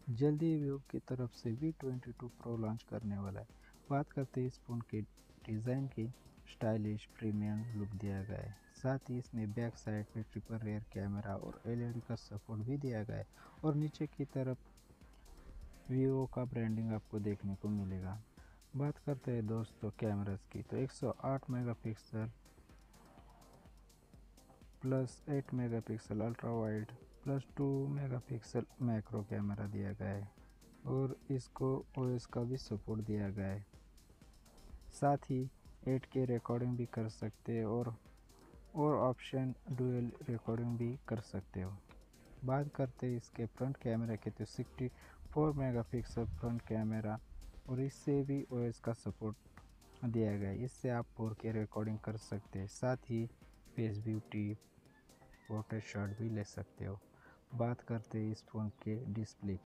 जल्दी ही वीवो की तरफ से V22 प्रो लॉन्च करने वाला है। बात करते हैं इस फ़ोन के डिज़ाइन की। स्टाइलिश प्रीमियम लुक दिया गया है। साथ ही इसमें बैक साइड पे ट्रिपल रेयर कैमरा और एलईडी का सपोर्ट भी दिया गया है और नीचे की तरफ वीवो का ब्रांडिंग आपको देखने को मिलेगा। बात करते हैं दोस्तों कैमरास की, तो 108 megapixel plus 8 megapixel ultra wide plus 2 megapixel macro camera दिया गया है और इसको ओएस का भी सपोर्ट दिया गया है। साथ ही 8K रिकॉर्डिंग भी कर सकते हैं और ऑप्शन डुअल रिकॉर्डिंग भी कर सकते हो। बात करते हैं इसके फ्रंट कैमरा की, तो 64 मेगापिक्सल फ्रंट कैमरा और इससे भी ओएस का सपोर्ट दिया गया है। इससे आप 4K रिकॉर्डिंग कर सकते हैं। साथ ही फेस ब्यूटी फोटो शॉट भी ले सकते हो। बात करते हैं इस फ़ोन के डिस्प्ले